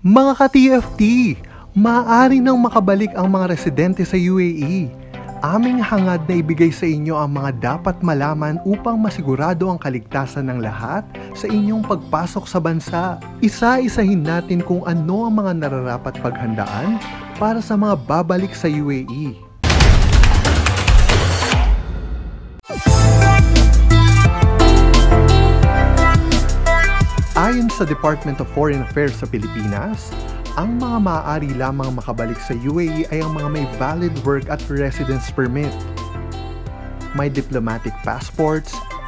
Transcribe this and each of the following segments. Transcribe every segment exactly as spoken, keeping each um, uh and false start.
Mga ka-T F T, maaari nang makabalik ang mga residente sa U A E. Aming hangad na ibigay sa inyo ang mga dapat malaman upang masigurado ang kaligtasan ng lahat sa inyong pagpasok sa bansa. Isa-isahin natin kung ano ang mga nararapat paghandaan para sa mga babalik sa U A E. Ayon sa Department of Foreign Affairs sa Pilipinas, ang mga maaari lamang makabalik sa U A E ay ang mga may valid work at residence permit, may diplomatic passports,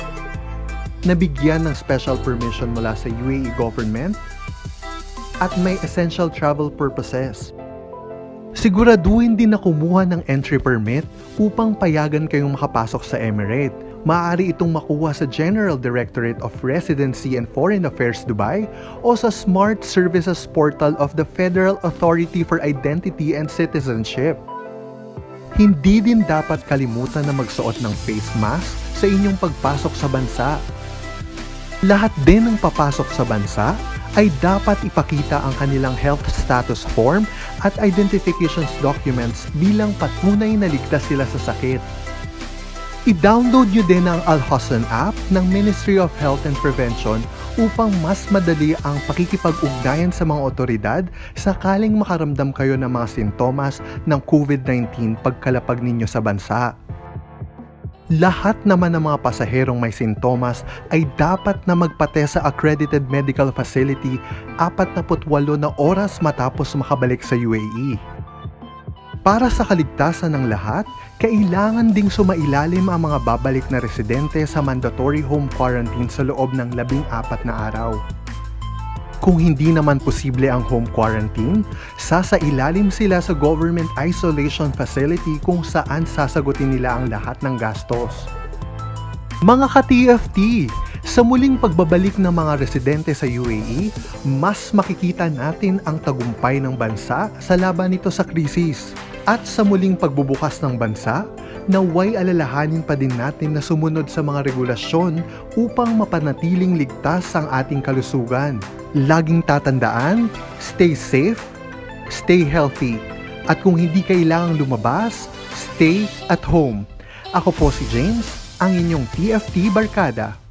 nabigyan ng special permission mula sa U A E government, at may essential travel purposes. Siguraduhin din na kumuha ng entry permit upang payagan kayong makapasok sa Emirate. Maaari itong makuha sa General Directorate of Residency and Foreign Affairs Dubai o sa Smart Services Portal of the Federal Authority for Identity and Citizenship. Hindi din dapat kalimutan na magsuot ng face mask sa inyong pagpasok sa bansa. Lahat din ng papasok sa bansa ay dapat ipakita ang kanilang health status form at identifications documents bilang patunay na ligtas sila sa sakit. I-download nyo din ang Al-Hosn app ng Ministry of Health and Prevention upang mas madali ang pakikipag-ugnayan sa mga otoridad sakaling makaramdam kayo ng mga sintomas ng COVID nineteen pagkalapag ninyo sa bansa. Lahat naman ng mga pasaherong may sintomas ay dapat na magpatest sa accredited medical facility apat na walo na oras matapos makabalik sa U A E. Para sa kaligtasan ng lahat, kailangan ding sumailalim ang mga babalik na residente sa mandatory home quarantine sa loob ng labing apat na araw. Kung hindi naman posible ang home quarantine, sasailalim sila sa government isolation facility kung saan sasagutin nila ang lahat ng gastos. Mga ka-T F T, sa muling pagbabalik ng mga residente sa U A E, mas makikita natin ang tagumpay ng bansa sa laban nito sa krisis. At sa muling pagbubukas ng bansa, naway alalahanin pa din natin na sumunod sa mga regulasyon upang mapanatiling ligtas ang ating kalusugan. Laging tatandaan, stay safe, stay healthy, at kung hindi kailangang lumabas, stay at home. Ako po si James, ang inyong T F T Barkada.